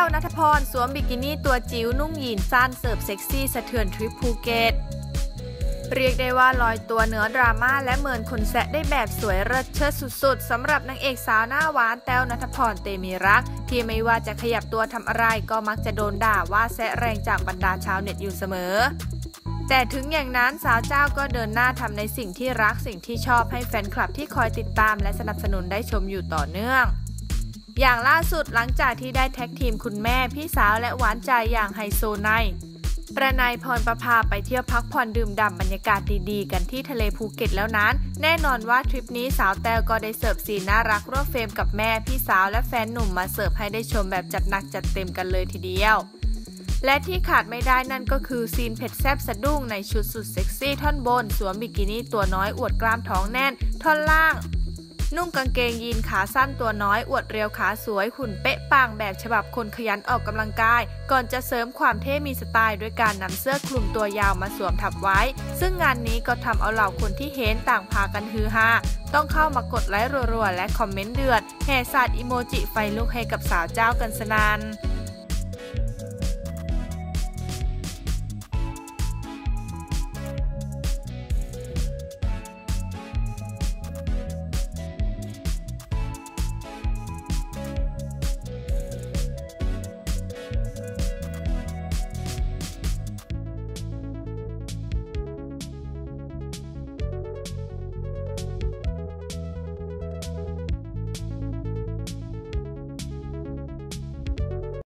ณัฐพรสวมบิกินี่ตัวจิ๋วนุ่งยีนสั้นเสิร์ฟเซ็กซี่สะเทือนทริปภูเก็ตเรียกได้ว่าลอยตัวเหนือดราม่าและเมินคนแซะได้แบบสวยเลิศเชิดสุดๆสำหรับนางเอกสาวหน้าหวานแต้วณัฐพรเตมีรักที่ไม่ว่าจะขยับตัวทำอะไรก็มักจะโดนด่าว่าแซะแรงจากบรรดาชาวเน็ตอยู่เสมอแต่ถึงอย่างนั้นสาวเจ้าก็เดินหน้าทำในสิ่งที่รักสิ่งที่ชอบให้แฟนคลับที่คอยติดตามและสนับสนุนได้ชมอยู่ต่อเนื่องอย่างล่าสุดหลังจากที่ได้แท็กทีมคุณแม่พี่สาวและหวานใจอย่างไฮโซไนประนายพรประภาไปเที่ยวพักผ่อนดื่มด่ำบรรยากาศดีๆกันที่ทะเลภูเก็ตแล้วนั้นแน่นอนว่าทริปนี้สาวแต้วก็ได้เสิร์ฟซีนน่ารักร่วมเฟรมกับแม่พี่สาวและแฟนหนุ่มมาเสิร์ฟให้ได้ชมแบบจัดหนักจัดเต็มกันเลยทีเดียวและที่ขาดไม่ได้นั่นก็คือซีนเผ็ดแซ่บสะดุ้งในชุดสุดเซ็กซี่ท่อนบนสวมบิกินี่ตัวน้อยอวดกล้ามท้องแน่นท่อนล่างนุ่งกางเกงยีนขาสั้นตัวน้อยอวดเรียวขาสวยหุ่นเป๊ะปังแบบฉบับคนขยันออกกำลังกายก่อนจะเสริมความเท่มีสไตล์ด้วยการนำเสื้อคลุมตัวยาวมาสวมทับไว้ซึ่งงานนี้ก็ทำเอาเหล่าคนที่เห็นต่างพากันฮือฮาต้องเข้ามากดไลค์รัวๆและคอมเมนต์เดือดแห่สาดอิโมจิไฟลุกให้กับสาวเจ้ากันสนั่น